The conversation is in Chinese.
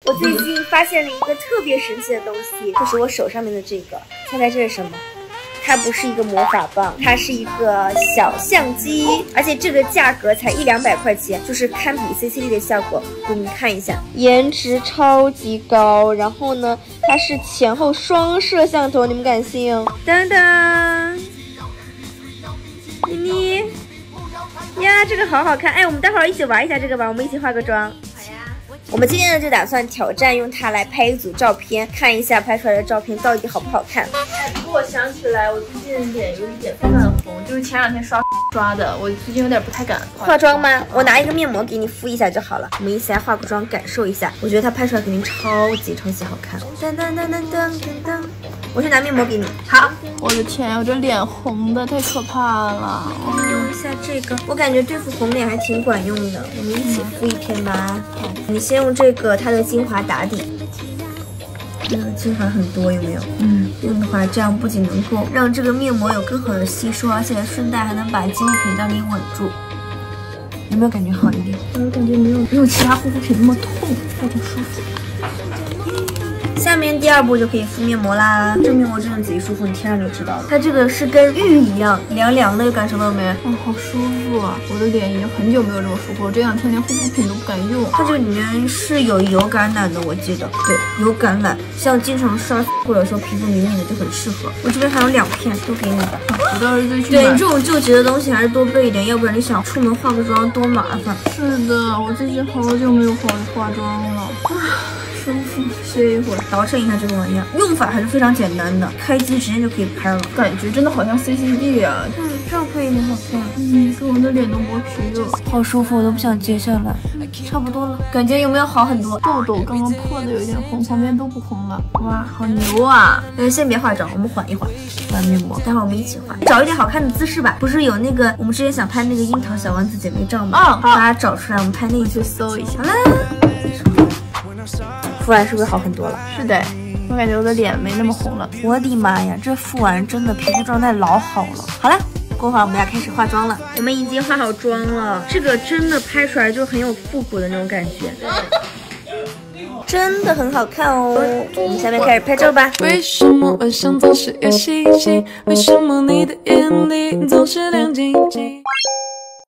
我最近发现了一个特别神奇的东西，就是我手上面的这个，猜猜这是什么？它不是一个魔法棒，它是一个小相机，而且这个价格才100-200块钱，就是堪比 CCD 的效果。给你们看一下，颜值超级高，然后呢，它是前后双摄像头，你们敢信？噔噔，妮妮呀，这个好好看！哎，我们待会儿一起玩一下这个吧，我们一起化个妆。我们今天呢就打算挑战用它来拍一组照片，看一下拍出来的照片到底好不好看。 不过我想起来，我最近脸有一点泛红，就是前2天刷的，我最近有点不太敢化妆吗？我拿一个面膜给你敷一下就好了。我们一起来化个妆，感受一下。我觉得它拍出来肯定超级好看。噔噔噔噔噔噔噔，我去拿面膜给你。好， 我的天，我这脸红的太可怕了。 用一下这个，我感觉对付红脸还挺管用的。我们一起敷一片吧。你先用这个它的精华打底。这个精华很多，有没有？用的话，这样不仅能够让这个面膜有更好的吸收，而且顺带还能把肌肤屏障给稳住。有没有感觉好一点？ 我感觉没有其他护肤品那么痛，还挺舒服。 下面第2步就可以敷面膜啦。这面膜真的贼舒服，你贴上就知道了。它这个是跟玉一样凉凉的，有感受到没？ 好舒服啊！我的脸已经很久没有这么舒服，我这2天连护肤品都不敢用。 它这里面是有油橄榄的，我记得。对，油橄榄，像经常刷或者说皮肤敏感的就很适合。我这边还有2片，都给你吧。 我到时候再去买。 对，这种救急的东西还是多备一点，要不然你想出门化个妆多麻烦。 是的，我最近好久没有化妆了。舒服，歇一会儿， 倒腾一下这个玩意儿，用法还是非常简单的，开机直接就可以拍了， 感觉真的好像 CCD 啊。 这样配很好看。 给我的脸都磨皮了， 好舒服，我都不想接下来。差不多了，感觉有没有好很多？ 痘痘刚刚破的有点红，旁边都不红了。哇，好牛啊！ 先别化妆，我们缓一缓，画面膜，待会儿我们一起画，找一点好看的姿势吧。不是有那个我们之前想拍那个樱桃小丸子姐妹照吗？好，把它找出来，我们拍那一去搜一下。 好啦。敷完是不是好很多了？ 是的，我感觉我的脸没那么红了。 我的妈呀，这敷完真的皮肤状态老好了。好了，过会儿我们要开始化妆了。我们已经化好妆了，这个真的拍出来就很有复古的那种感觉，真的很好看哦。我们下面开始拍照吧。 为什么晚上总是有希冀？为什么你的眼里总是亮晶晶？